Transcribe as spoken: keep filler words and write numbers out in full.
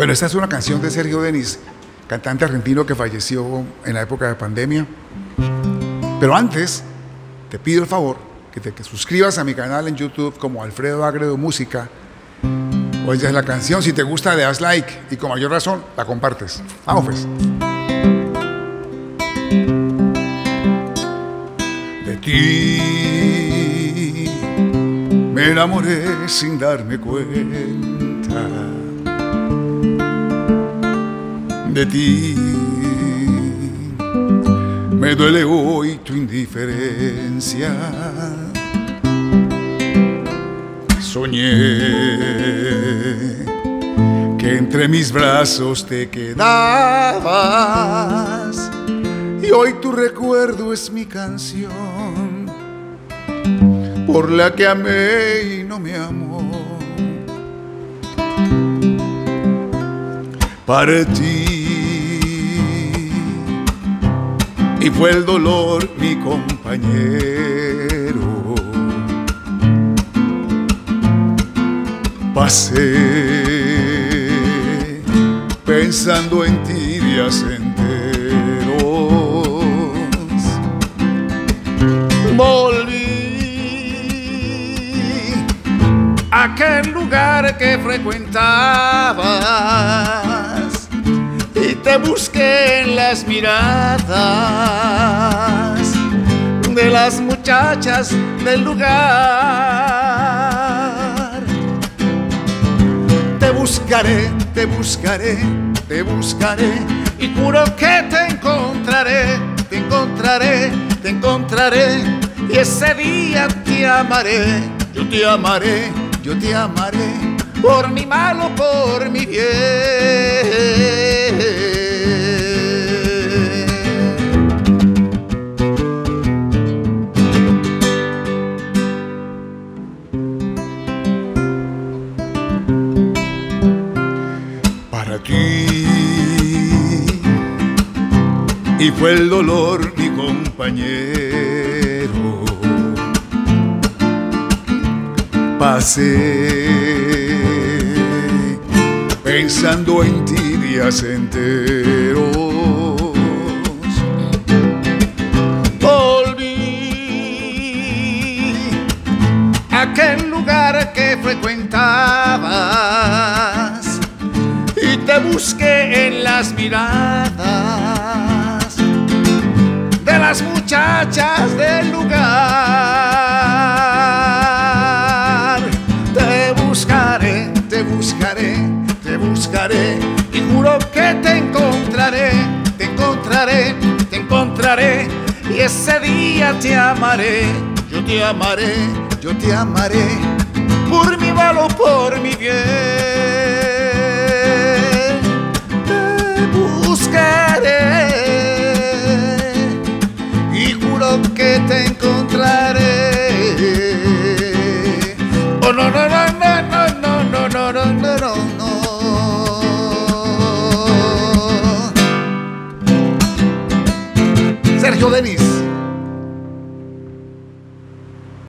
Bueno, esta es una canción de Sergio Denis, cantante argentino que falleció en la época de pandemia. Pero antes, te pido el favor que te que suscribas a mi canal en YouTube como Alfredo Agredo Música. Oyes la canción, si te gusta le das like y con mayor razón la compartes. Vamos pues. De ti me enamoré sin darme cuenta. De ti me duele hoy tu indiferencia. Soñé que entre mis brazos te quedabas y hoy tu recuerdo es mi canción por la que amé y no me amó. Partí y fue el dolor mi compañero. Pasé pensando en ti días enteros. Volví a aquel lugar que frecuentabas y te busqué en las miradas de las muchachas del lugar. Te buscaré, te buscaré, te buscaré y juro que te encontraré, te encontraré, te encontraré y ese día te amaré, yo te amaré, yo te amaré por mi mal o por mi bien. Y fue el dolor mi compañero. Pasé pensando en ti días enteros. Volví a aquel lugar que frecuentabas y te busqué en las miradas de las muchachas del lugar. Te buscaré, te buscaré, te buscaré y juro que te encontraré, te encontraré, te encontraré y ese día te amaré, yo te amaré, yo te amaré por mi mal o por mi bien. Te buscaré que te encontraré. Oh no no no no no no no no no no no. Sergio Denis.